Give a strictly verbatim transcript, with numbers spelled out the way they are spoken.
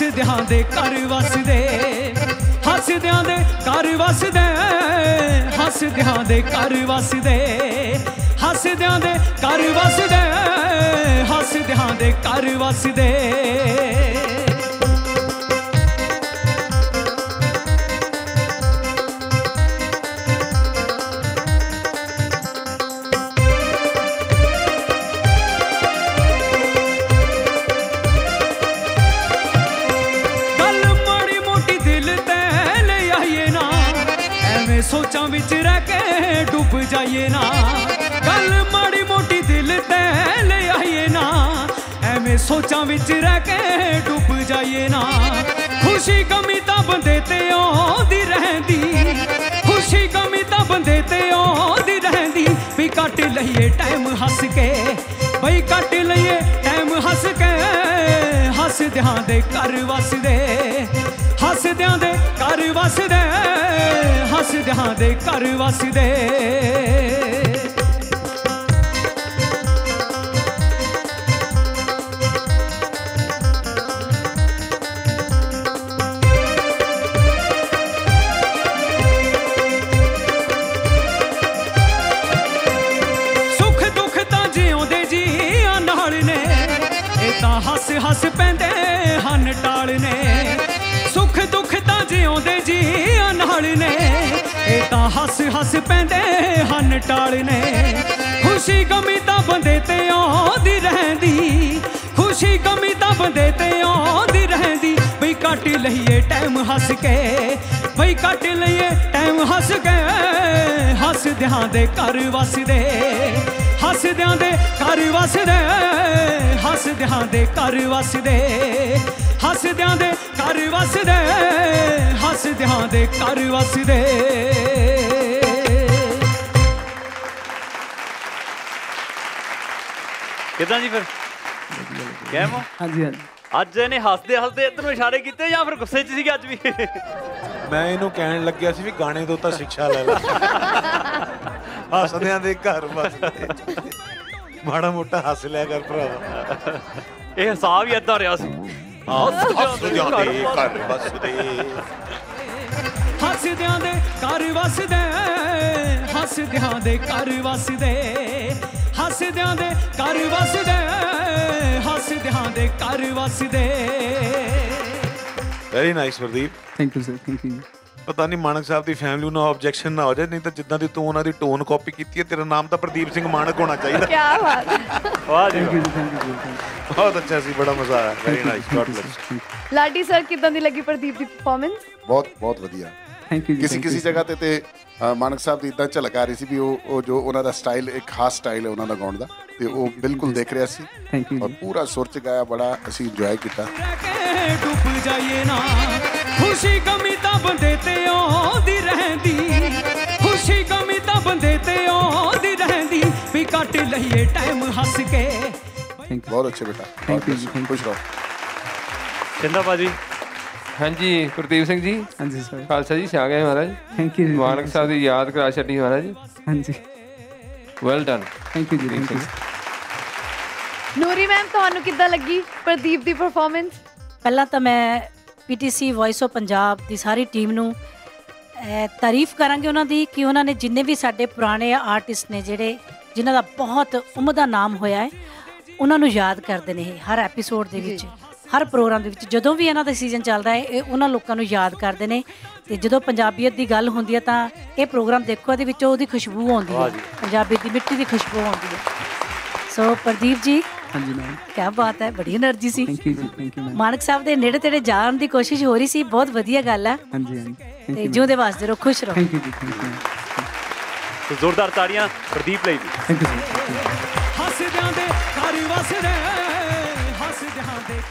ਹੱਸਦਿਆਂ ਦੇ ਘਰ ਵਸਦੇ ਹੱਸਦਿਆਂ ਦੇ ਘਰ ਵਸਦੇ ਹੱਸਦਿਆਂ ਦੇ ਘਰ ਵਸਦੇ ਹੱਸਦਿਆਂ ਦੇ ਘਰ ਵਸਦੇ ਹੱਸਦਿਆਂ ਦੇ ਘਰ ਵਸਦੇ सोचा विच रह के डूब जाइए ना गल माड़ी मोटी दिल ते ले आइए ना एवें सोचा विच रह के डूब जाइए ना खुशी गमी तां बंदे ते आउंदी रहंदी खुशी गमी तां बंदे ते आउंदी रहंदी भी कट लईए टाइम हस के बई कट लईए टाइम हस के हसदियां दे घर वसदे हसदियां दे घर वसदे हसदियां दे घर वसदे सुख दुख तां जिउंदे जीआं नाल ने इह तां हस हस पैंदे हन टाल ने सुख दुख तां जिउंदे जीआं नाल ने इह तां हस हस पैंदे हन टाल ने खुशी गमी तां बंदे ते आउंदी रहंदी खुशी गमी तां बंदे ते आउंदी रहंदी बई कट लईए टाइम हस के बई कट लईए टाइम हस के हसदियां दे घर वसदे हसदियां दे घर वसदे हसदियां दे घर वसदे हसदियां दे घर वसदे हसदियां दे घर वसदे किदां जी फिर कैम हो? हाँ जी हाँ जी ਅੱਜ ਇਹਨੇ ਹੱਸਦੇ ਹੱਸਦੇ ਇੱਧਰ ਨੂੰ ਇਸ਼ਾਰੇ ਕੀਤੇ ਜਾਂ ਫਿਰ ਗੁੱਸੇ 'ਚ ਸੀਗੇ ਅੱਜ ਵੀ? ਮੈਂ ਇਹਨੂੰ ਕਹਿਣ ਲੱਗਿਆ ਸੀ ਵੀ ਗਾਣੇ ਤੋਂ ਤਾਂ ਸਿੱਖਿਆ ਲੈ ਲੈ ਹੱਸਦਿਆਂ ਦੇ ਘਰ ਵਸਦੇ ਮਾੜਾ ਮੋਟਾ ਹੱਸ ਲਿਆ ਕਰ ਭਰਾਵਾ ਇਹ ਹਿਸਾਬ ਹੀ ਏਦਾਂ ਰਿਹਾ ਸੀ ਹੱਸਦਿਆਂ ਦੇ ਘਰ ਵਸਦੇ ਹੱਸਦਿਆਂ ਦੇ ਘਰ ਵਸਦੇ ਹੱਸਦਿਆਂ ਦੇ ਘਰ ਵਸਦੇ ਹੱਸਦਿਆਂ ਦੇ ਘਰ ਵਸਦੇ ਹੱਸਦਿਆਂ ਦੇ ਘਰ ਵਸਦੇ very nice Pradeep thank you sir thank you ਪਤਾ ਨਹੀਂ ਮਾਨਕ ਸਾਹਿਬ ਦੀ ਫੈਮਿਲੀ ਨੂੰ ਆਬਜੈਕਸ਼ਨ ਨਾ ਹੋ ਜਾਏ ਨਹੀਂ ਤਾਂ ਜਿੱਦਾਂ ਦੀ ਤੂੰ ਉਹਨਾਂ ਦੀ ਟੋਨ ਕਾਪੀ ਕੀਤੀ ਹੈ ਤੇਰਾ ਨਾਮ ਤਾਂ ਪ੍ਰਦੀਪ ਸਿੰਘ ਮਾਨਕ ਹੋਣਾ ਚਾਹੀਦਾ ਕੀ ਬਾਤ ਹੈ ਵਾਹ ਜੀ ਥੈਂਕ ਯੂ ਥੈਂਕ ਯੂ ਬਹੁਤ ਅੱਛਾ ਸੀ ਬੜਾ ਮਜ਼ਾ ਆਇਆ very nice god bless Laddi sir ਕਿਦਾਂ ਦੀ ਲੱਗੀ ਪ੍ਰਦੀਪ ਦੀ ਪਰਫਾਰਮੈਂਸ ਬਹੁਤ ਬਹੁਤ ਵਧੀਆ ਥੈਂਕ ਯੂ ਕਿਸੇ ਕਿਸੇ ਜਗ੍ਹਾ ਤੇ ਤੇ ਮਾਨਕ ਸਾਹਿਬ ਦੀ ਇਦਾਂ ਝਲਕ ਆ ਰਹੀ ਸੀ ਵੀ ਉਹ ਉਹ ਜੋ ਉਹਨਾਂ ਦਾ ਸਟਾਈਲ ਇੱਕ ਖਾਸ ਸਟਾਈਲ ਹੈ ਉਹਨਾਂ ਦਾ ਗਾਉਣ ਦਾ ਤੇ ਉਹ ਬਿਲਕੁਲ ਦੇਖ ਰਿਹਾ ਸੀ ਥੈਂਕ ਯੂ ਔਰ ਪੂਰਾ ਸੁਰ ਚ ਗਾਇਆ ਬੜਾ ਅਸੀਂ ਇੰਜੋਏ ਕੀਤਾ ਡੁੱਬ ਜਾਈਏ ਨਾ ਖੁਸ਼ੀ ਗਮੀ ਤਾਂ ਬੰਦੇ ਤੇ ਆਉਂਦੀ ਰਹਿੰਦੀ ਖੁਸ਼ੀ ਗਮੀ ਤਾਂ ਬੰਦੇ ਤੇ ਆਉਂਦੀ ਰਹਿੰਦੀ ਵੀ ਕੱਟ ਲਈਏ ਟਾਈਮ ਹੱਸ ਕੇ ਥੈਂਕ ਯੂ ਬਹੁਤ ਅੱਛੇ ਬੇਟਾ ਥੈਂਕ ਯੂ ਜੀ ਖੁਸ਼ ਰਹੋ ਚੰਦਾ ਭਾਜੀ ਹਾਂਜੀ ਗੁਰਦੀਪ ਸਿੰਘ ਜੀ ਹਾਂਜੀ ਸਰ ਖਾਲਸਾ ਜੀ ਛਾ ਗਏ ਮਹਾਰਾਜ ਥੈਂਕ ਯੂ ਮਾਨਕ ਸਾਹਿਬ ਦੀ ਯਾਦ ਕਰਾ ਛੱਡੀ ਮਹਾਰਾਜ ਹਾਂਜੀ ਵੈਲ ਡਨ ਥੈਂਕ ਯੂ ਜੀ ਥੈਂਕ ਯੂ ਨੂਰੀ ਮੈਮ ਤੁਹਾਨੂੰ ਕਿੱਦਾਂ ਲੱਗੀ ਪ੍ਰਦੀਪ ਦੀ ਪਰਫਾਰਮੈਂਸ? ਪਹਿਲਾਂ ਤਾਂ ਮੈਂ ਪੀਟੀਸੀ ਵੌਇਸ ਆਫ ਪੰਜਾਬ ਦੀ ਸਾਰੀ ਟੀਮ ਨੂੰ ਤਾਰੀਫ ਕਰਾਂਗੇ ਉਹਨਾਂ ਦੀ ਕਿ ਉਹਨਾਂ ਨੇ ਜਿੰਨੇ ਵੀ ਸਾਡੇ ਪੁਰਾਣੇ ਆਰਟਿਸਟ ਨੇ ਜਿਹੜੇ ਜਿਨ੍ਹਾਂ ਦਾ ਬਹੁਤ ਉਮਦਾ ਨਾਮ ਹੋਇਆ ਹੈ ਉਹਨਾਂ ਨੂੰ ਯਾਦ ਕਰਦੇ ਨੇ ਇਹ ਹਰ ਐਪੀਸੋਡ ਦੇ ਵਿੱਚ ਹਰ ਪ੍ਰੋਗਰਾਮ ਦੇ ਵਿੱਚ ਜਦੋਂ ਵੀ ਇਹਨਾਂ ਦਾ ਸੀਜ਼ਨ ਚੱਲਦਾ ਹੈ ਇਹ ਉਹਨਾਂ ਲੋਕਾਂ ਨੂੰ ਯਾਦ ਕਰਦੇ ਨੇ ਤੇ ਜਦੋਂ ਪੰਜਾਬੀਅਤ ਦੀ ਗੱਲ ਹੁੰਦੀ ਹੈ ਤਾਂ ਇਹ ਪ੍ਰੋਗਰਾਮ ਦੇਖੋ ਇਹਦੇ ਵਿੱਚੋਂ ਉਹਦੀ ਖੁਸ਼ਬੂ ਆਉਂਦੀ ਹੈ ਪੰਜਾਬੀ ਦੀ ਮਿੱਟੀ ਦੀ ਖੁਸ਼ਬੂ ਆਉਂਦੀ ਹੈ ਸੋ ਪ੍ਰਦੀਪ ਜੀ ਹਾਂਜੀ ਮੈਮ ਕੀ ਬਾਤ ਹੈ ਬੜੀ એનર્ਜੀ ਸੀ ਥੈਂਕ ਯੂ ਜੀ thank you ma'am Manak Sahib ਦੇ ਨੇੜੇ ਤੇੜੇ ਜਾਣ ਦੀ ਕੋਸ਼ਿਸ਼ ਹੋ ਰਹੀ ਸੀ ਬਹੁਤ ਵਧੀਆ ਗੱਲ ਹੈ ਹਾਂਜੀ ਹਾਂਜੀ ਤੇ ਜਿਉਂਦੇ ਵਾਸਤੇ ਰਹੋ ਖੁਸ਼ ਰਹੋ ਥੈਂਕ ਯੂ ਜੀ ਥੈਂਕ ਯੂ तो जोरदार ताड़ियां प्रदीप ਲਈ ਥੈਂਕ ਯੂ ਹੱਸਦਿਆਂ ਦੇ ਘਰ ਵਸਦੇ ਹੱਸਦਿਆਂ ਦੇ